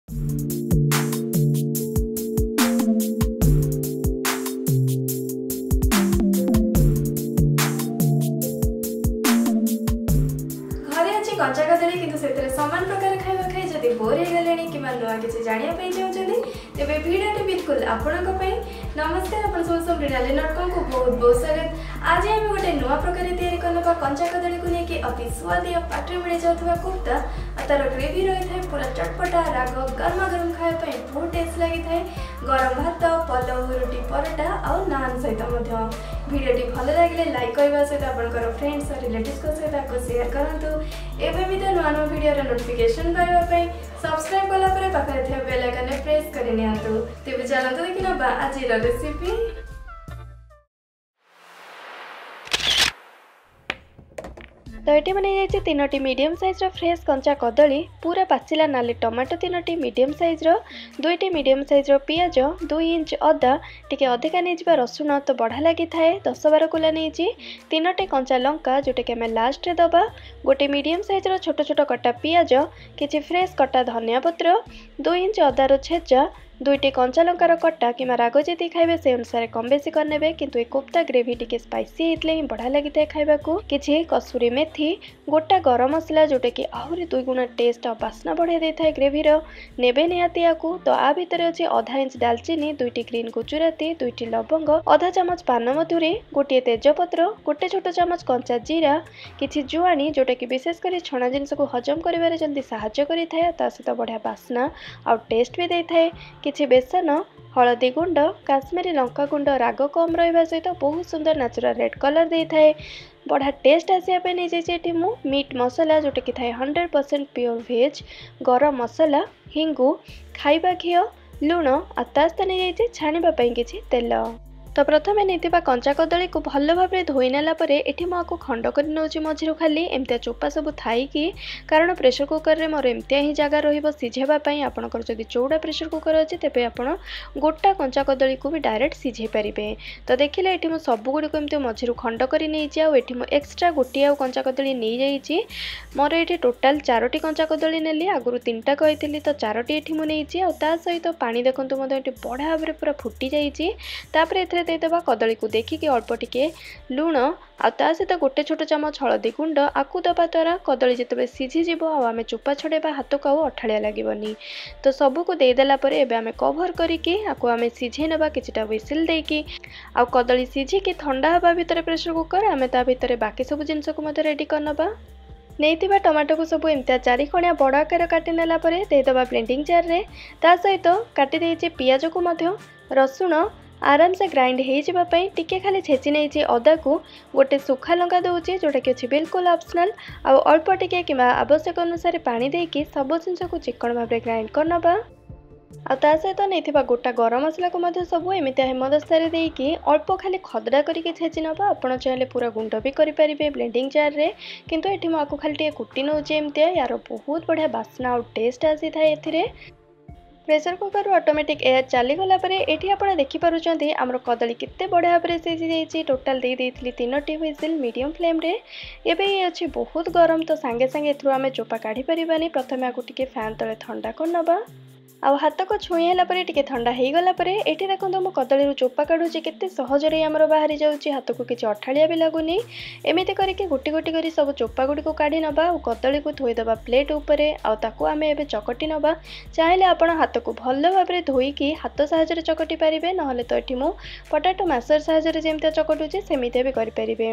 घरे अच्छी कंचा कदली किंतु से सामान प्रकार खाଇବା खाई जदि बोर हो गले कि नुआ किसी जाना चाहते तेज भिडियो बिल्कुल आपण नमस्कार आप sombrinaly.com को बहुत बहुत स्वागत। आज आम गोटे नुआ प्रकार या कंचा कदली को लेकिन अति स्वादी और पाटे मिल जाता कोफ्ता और तार ग्रेवी रही है पूरा चटपटा राग गर्मा गर्म खायापी बहुत टेस्ट लगी है। गरम भात पलव रुटी परोटा और नान सहित भिडियोटी भल लगे लाइक करने सहित आप फ्रेंड्स और रिलेटिव्स सहित शेयर करूँ। एवं नुआ नुआ भिडियो नोटिफिकेशन पाइबापी सब्सक्राइब कलापर पाखे थे बेल आइकन प्रेस कर तेज चलते देखना आज रेसिपी। तो ये बन जाइए 3टी मीडियम साइज फ्रेश कंचा कदली, पूरा पाचिला नाली टमाटो 3टी मीडियम साइज 2टी मीडियम साइज पियाज 2 इंच अदा टिके अधिका नहीं रसुण तो बढ़ा लगी थाए 10-12 कुला नहीं 3टी कंचा लंका जोटा कि आम लास्ट रे दबा, गोटे मीडियम साइज छोट छोट कटा पियाज, किछि फ्रेश कटा धनिया पत्र, 2 इंच अदार छेचा, 2टी कंचा लंकार कटा कि राग जी खाइबे से अनुसार कम बेसी करने किंतु कोफ्ता ग्रेवी टिके स्पाइसी होते ही बढ़िया लगी था खाइबाकू। किछि कसूरी मेथी, गोटा गरम मसला जोटा कि आहरी 2 गुणा टेस्ट और बास्ना बढ़िया देता है ग्रेवी नेबे निहाती याकू। तो आ भितर अच्छे आधा इंच दालचीनी, 2टी ग्रीन गुजराती, 2टी लवंग, आधा चामच पान मधुरी, गोटे तेजपत्र, गोटे छोट चामच कंचा जीरा, किछि जुआणी जोटा कि विशेषकर छणा जिनस को हजम करिबारे जल्दी सहायता करिथाय, ता सहित बढ़िया बास्ना और टेस्ट भी देइथाय। किछि बेसन, हलदी गुंड, काश्मीरी लंका गुंड राग कम रहा सहित बहुत सुंदर नेचुरल रेड कलर देता है। बढ़िया टेस्ट आसापी नहीं जाइए मु मीट मसला जोटा कि थाए 100% प्योर वेज, गरम मसला, हिंगु, खाइबा घी, लुण और तास्ता नहीं जाइए छाणीबाई किछि तेल। तो प्रथमे नहीं कंचा कदली को भल भाव धोई नाला ये मुझे खंड कर नौची मझिरू खाली एमती चोपा सब थाई कि कारण प्रेसर कुकर रे मोर एमती ही जगह रझेवाई आपंकर जब चौड़ा प्रेसर कुकर अच्छे तेज आप गोटा कंचा कदली को भी डायरेक्ट सिझे पारे। तो देखिले ये मुझे सबुगुड़ी एमती मझिरू खंड कर एक्सट्रा गोटे आउ कंचा कदली नहीं जाइए मोर ये टोटाल 4टी कंचा कदली नेली, आगुरी 3टा कही तो 4टी ये मुझे आ सहित पानी देखूँ बढ़िया भाव पूरा फुटी जापर देदेबा कदली को देखिए अल्प टिके लुण आ सहित गोटे छोट चामच हलदी गुंड आकु दबा द्वारा कदली जिते सीझीज आम चोपा छड़ेबा हाथ को आउ अठाड़िया लगेनि। तो सबको देदेला आम कभर करके आम सीझे ना किछिटा व्हिसिल देकी आ कदली सीझिकी ठंडा हवा भितर प्रेसर कुकर आम ता भितर बाकी सब जिनस को रेडी करनबा। नहीं टमाटो को सब एमती 4 कणिया बड़ आकार काटी नेला देदेबा ब्लेंडिंग जार रे, ता सहित काटी देइछे पियाज को मध्य, रसुण आराम से ग्राइंड होइबापी टिके खाली छेची नहीं अदा को गोटे सुखा लंका दूचे जोटा कि बिल्कुल ऑप्शनल आ अल्प टिके कि आवश्यक अनुसार पानी देकी सब जिनस को चिकन भाव ग्राइंड करनबा। आ सहित नहीं गोटा गरम मसला को सब एमती हेमदस्तार देकी अल्प खाली खदड़ा करके छेची नबा। आपड़ चाहिए पूरा गुंड भी करेंगे ब्लेंडिंग जार रे, किंतु ये मुझे खाली टे कुटी नौचे एमती यार बहुत बढ़िया बास्ना और टेस्ट आसी थाए एथिरे। प्रेसर कुकर ऑटोमेटिक एयर चलीगला ये आप देखिपुं आमर कदली केते बढ़िया भाव सीझी जाइए। टोटाल दे 3टी व्हिसिल मीडियम फ्लेम रे। एबे ये अच्छी बहुत गरम तो सांगे सांगे एथरू आम चोपा काढ़ी पारिबानी, प्रथमे आपको टिके फैन तले ठंडा करनबा आ हाथ को छुईला टिके ठंडा हो गला ये देखो मो कदली चोपा काढ़ुची केते सहजरे आमर बाहरी जाऊँगी, हाथ को किसी अठाड़िया भी लगुनि। एमती करके गोटी गोटी कर सब चोपा गुड़ी को काढ़ी नबा और कदली को धोईदबा प्लेट उपरे आउ आम ए चकटी नबा। चाहिए आपण हाथ को भल भाव धोईकी हाथ साहाय्य चकटी पारे, ना तो ये मु पोटाटो मैशर साहाय्य जमी चकटुचे सेमती भी करें।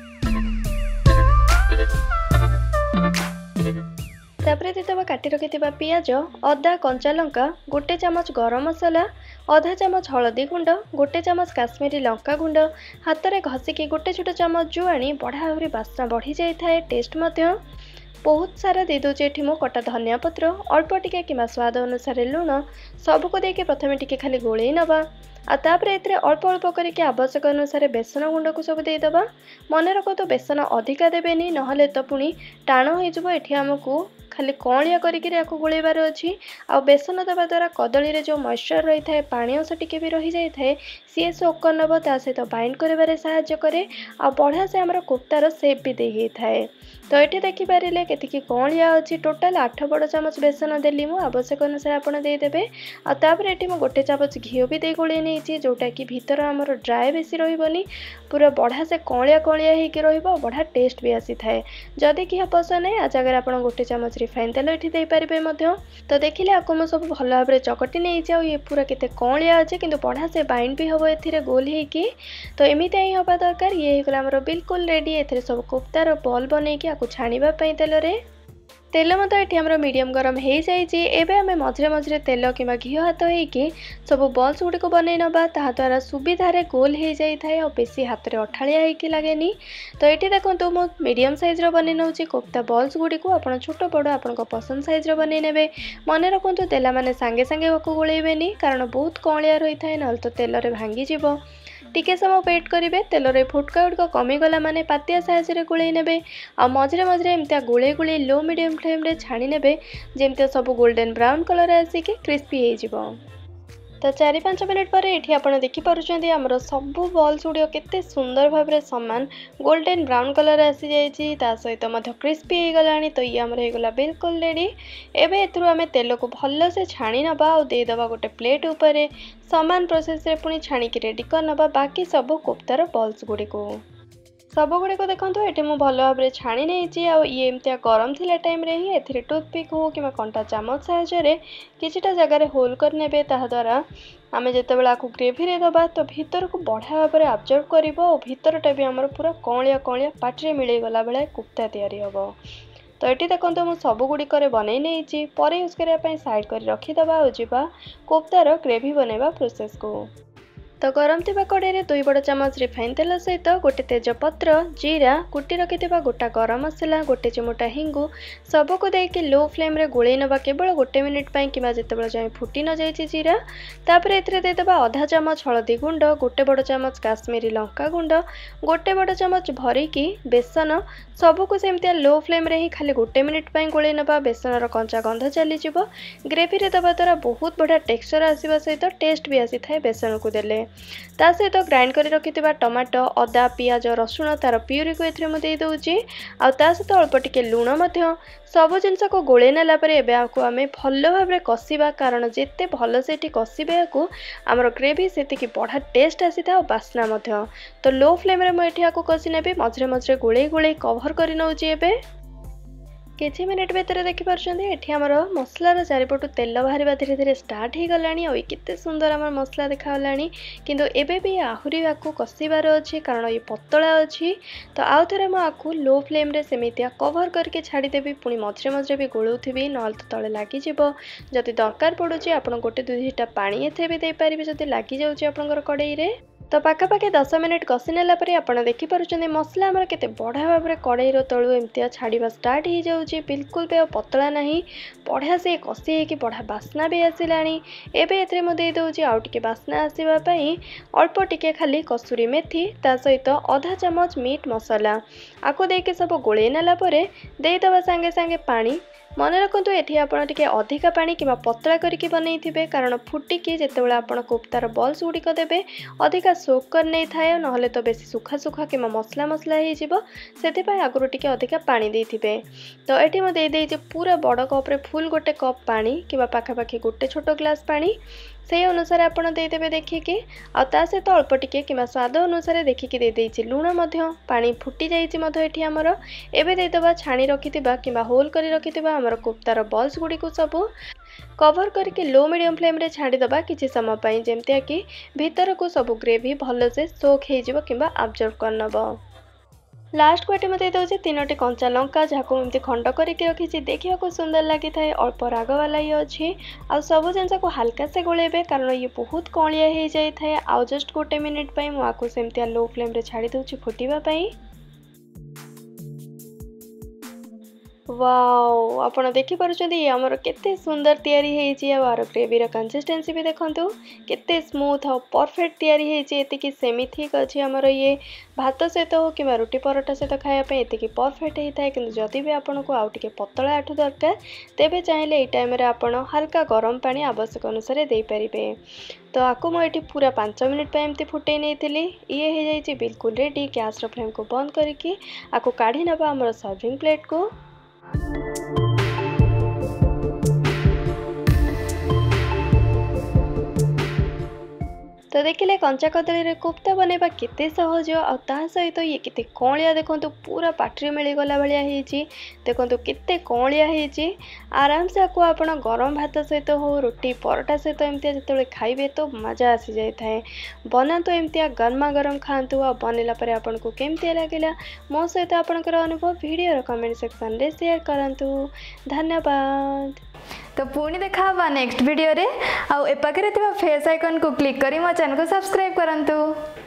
तापर देदेबा काटी रखिथिबा पियाज, अदा, कंचा लंका, गोटे चामच गरम मसला, आधा चामच हलदी गुंड, गोटे चामच काश्मीरी लंका गुंड, हाथ में घसिकी गोटे छोट चामच जुआणी बढ़िया भाव बास्ना बढ़ी जाए टेस्ट मध्य। बहुत सारा दे दूचे मु कटा धनिया पत्र, अल्प टिके कि स्वाद अनुसार लुण सबको देके प्रथमे टिके खाली गोले नबा आ अल्प अल्प करके आवश्यक अनुसार बेसन गुंड को सब देदेबा। मन रख तो बेसन अधिका देवेनि नहले तो पुणी टाण हो आमको खाली कौलिया करिक गोलेबार अच्छी। आ बेसन देवा द्वारा कदली रे जो मॉइस्चर रही है पानी अंश टिके भी रही जाए सी सोक कर नब ता सहित बाइंड कर साहाय्य करे आ बढ़िया से आमर कोफ्तार सेप भी दे थाए। तो ये देखिपारे केतिकी कौलिया अच्छी टोटाल 8 बड़ चामच बेसन देली मु आवश्यक अनुसार आपड़ देदेवे। आपर ये गोटे चामच घी भी दे गोले नहीं जोटा कि भीतर आमर ड्राए बेसी रही पूरा बढ़िया से कौलिया कौलिया हो बढ़िया टेस्ट भी आसी थाए। जदि घी पसंद है आ जगह आप गोटे चामच रिफाइन तेल ये पारे। तो देखिले आपको मुझे सब भल भाव चकटी नहीं ये पूरा केते कौलिया अच्छे कि बढ़िया से बाइंड भी हम ए गोल होगी। तो एमती ही हवा दरकार ये होगा बिल्कुल रेडी। ए सब कोफ्तार बॉल बनई छाणीवाई तेल मत ये आम मीडियम गरम हो जाए। आम मझे मझे तेल कि घी हाथ हो सब बल्स गुड़ी बनई नवा द्वारा सुविधार गोल हो जाए और बेसी हाथ में अठाड़िया हो लगे। तो ये देखो मु मीडियम साइज्र बन नौ कोफ्ता बल्स गुड़ी को आप छोट बड़ आप पसंद साइज्र बन ने। मन रखु तेला मैंने सांगे सांगे गोलेबेनी कारण बहुत कौलिया रही है ना तो तेल में भांगी टिके समय वेट करेंगे। तेल रे फुटका गुड़िक कमीगला माने पातिया साहाଯ୍य गोले ने आ मझे मझे एमती गोले गोले लो मीडियम फ्लेम रे छाणी ने जमती सब गोल्डन ब्राउन कलर आसिक क्रिस्पी हो। तो 4-5 मिनट पर ये आप देखिपुंट आमर सबू बल्स गुड़िक केते सुंदर भाव में सामान गोल्डन ब्राउन कलर आसी जाइए सहित क्रिस्पी हो गला। तो ये आमर होगा बिल्कुल रेडी। एवं आम तेल को भल से छाणी नवा और देदेवा गोटे प्लेट उपर सामान प्रोसेस रे पुणी छाणिकी रेडी कर नवा बाकी सब कोफ्तार बल्स गुड़ी को सब गुड़िक देखो ये मुझे भल भाव में छाणी नहीं ये एमती गरम थिला टाइम रे ही ए टूथपिक हो कि कंटा चामच साहाय्य किछिटा जगार होल कर नेबे ताद्वारा आम जिते आपको ग्रेवी रे दबा तो भीतर को बढ़िया भाव में अब्जर्व कर भीतरटा भी आमर पूरा कौलिया कौलिया पाटे मिल गला बेले कोफ्ता तैयारी हम। तो ये देखो मुझे सब गुड़िक बनई नहीं पर यूज करने साइड कर रखीदे और जावा कोफ्तार ग्रेवी बनवा प्रोसेस को। तो गरम थिबा कड़े 2 बड़ चामच रिफाइन तेल सहित गोटे तेजपत्र जीरा कुटी रखिथिबा गोटा गरम मसला गोटे चिमुटा हिंगु सबको देके लो फ्लेम रे गोले नवा केवल गोटे मिनिट पई किबा जेतेबेले जाय फुटी न जाय जीरा। तापर एथिरे देदेबा आधा चामच हळदी गुंड गोटे बड़ चामच काश्मीरी लंका गुंड गोटे बड़ चामच भरिकी बेसन सबको सेमती लो फ्लेम रे ही खाली गोटे मिनिट पई गोले नवा बेसनर कंचा गंध चली जिवो। ग्रेवी रे दबा द्वारा बहुत बढ़िया टेक्सचर आसीबा सहित टेस्ट भी आसी थाए बेसन को देले। ता सहित ग्राइंड कर रखिथिबा टमाटो अदा पियाज रसुण तार प्यूरी को एथिरे दे दउची आ ता सहित अल्प टिके लूण मध्य सब जिनस को गोले नेला परे एबे आको आमे भल भाव में कसिबा कारण जेते भल से कसिबे को आमर ग्रेवी सेति की बढ़ा टेस्ट आसी था बास्ना मध्य। तो लो फ्लेम रे मु एठी आको कसी नेबे मझरे मझरे गोले गोले कवर कर नउची एबे किछि मिनिट भीतर देखिपुंट आमर मसलार चारिपटू तेल बाहर धीरे धीरे स्टार्ट हो गला और केते सुंदर आम मसला देखा किंतु एबे भी आहरी आपको कसिबार अच्छी कारण ये पतला अच्छी। तो आउ थे मुझे लो फ्लेम रे सेमितिया कवर करके छाड़देवी पुणी मझे मझे भी गोलूथी ना तो तले लगी जदि दरकार पड़ुची आप गोटे 2 पानी एथे भी दे पारिबे जदि लगी जाउची आपनकर कड़ाई रे। तो पाखापाखि 10 मिनिट कषि नेला परे आपण देखिपुंट मसला आमर केते बढ़िया भाव में कड़ाईर तलू एमती छाड़ा स्टार्ट हो जाऊँगी बिल्कुल भी पतला नहीं बढ़िया से कषि होगी बढ़िया बास्ना भी आसिलानी। एबे एथिरे मु दे दउची आउ टिके बास्ना आसीबा पई अल्प टिके खाली कसूरी मेथी ता सहित आधा चामच मीट मसला आको देके सब गोले नेला परे देदेबा सांगे सांगे पानी। मन रखु ये आपड़ टे अधिका पानी कि पतला करके बनई थे कारण फुटिकी जितेबाला आप कोफ्तार बल्स गुड़िक देवे अधिका सोक कर नहीं थाए ना तो बेसी सुखा सुखा कि मसला मसला हो आगुरी टे अधिका पानी देते। तो ये मुझे पूरा बड़ कप्रे फुल गोटे कप पानी कि पाखापाखि गोटे छोट ग्लास पानी से अनुसार आपड़ देदेवे देखिकी आ सहित अल्प टिके कि स्वाद अनुसार देखिकी देदेछि लुण पानी फुटी जाइए आमर एवं देदेबा छाणी रखिथिबा कि होल करी रखिथिबा आमर कोफ्तार बल्स गुड़ी को सब कवर करके लो मीडियम फ्लेम रे छाड़ीदबा किसी समय पाई जेमतिया कि भीतर को सब ग्रेवी भल से सोक हो कि अब्जर्व कर नब। लास्ट को ये दे 3टी कंचा लंका जहाँ एमती खंड करके रखी देखा को सुंदर लगी था अल्प राग वाला ये अच्छी आ सब जिनस को हल्का से गोलेबे कारण ये बहुत कौलिया हो जाए आउ जस्ट गोटे मिनिट मुझे सेमती लो फ्लेम रे छाड़ी दूची फुटिबा पाई। वाओ आपण देखि पारुचंदी हमर केते सुंदर तयारी हेची आर ग्रेवीर कंसिस्टेंसी भी देखंतु केते स्मूथ और परफेक्ट तयारी हेची एतिकी सेमी थिक अछि हमर ये भात सहित हो कि रुटी परोटा सहित खाया पे एतिकी परफेक्ट हेता है किंतु जदि भी आपन को आउ टिके पतला आठु दरकार तेबे चाहिले एई टाइम रे आपण हल्का गरम पानी आवश्यक अनुसार दे परिबे। तो आकु मु एठी पूरा 5 मिनिट पे एमती फुटै नेथिली ये हे जाइछि बिल्कुल रेडी। गैस रो फ्लेम को बंद करके आकु काढी नबा हमर सर्विंग प्लेट को। तो देखिले कंचा कदली रे कोफ्ता बनेबा केते सहज आ ता सहित ये केते कौलिया देखंतु पूरा पाटरी मिली गला भलिया हेची देखंतु केते कौलिया हेची आराम से आकु आपण गरम भात सहित हो रोटी परोटा सहित एमती जतले खाइबे तो मजा आसी जाय थाए। बनातो एमती गरमा गरम खांतु आ बनेला परे आपण को केमती लागिला मो सहित आपनकर अनुभव वीडियो रो कमेंट सेक्शन रे शेयर करंतु। धन्यवाद। तो पुणी देखा नेक्स्ट वीडियो रे आ ए पाखरे फेस आइकन को क्लिक करी मो चैनल को सब्सक्राइब करंतु।